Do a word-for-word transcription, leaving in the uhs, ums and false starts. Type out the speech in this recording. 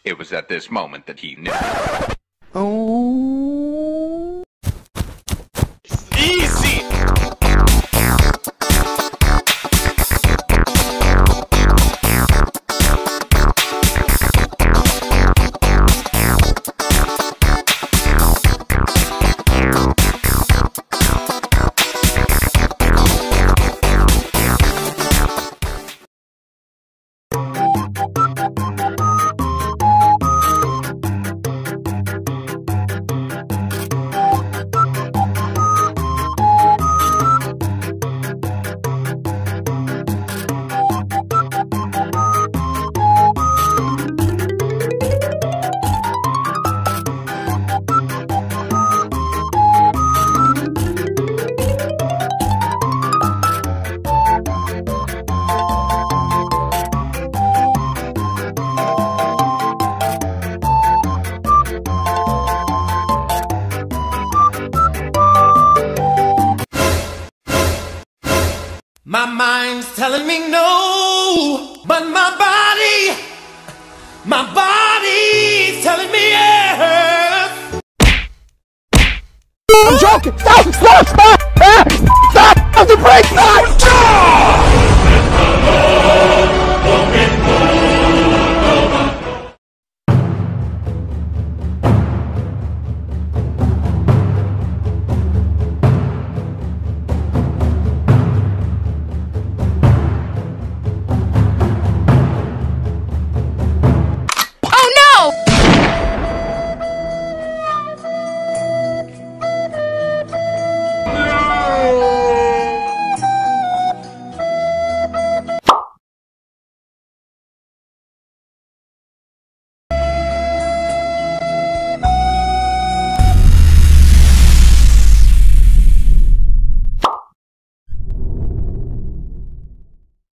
It was at this moment that he knew. Oh. Easy! My mind's telling me no, but my body, my body's telling me yes. I'm joking! Stop! Stop! Stop! Stop! Stop the brake! Stop!